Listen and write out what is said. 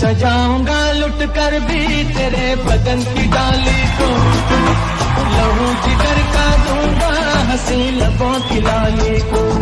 सजाऊंगा लुट कर भी तेरे बदन की डाली को, लहू जिगर का दूंगा हंसी लबों की लाली को।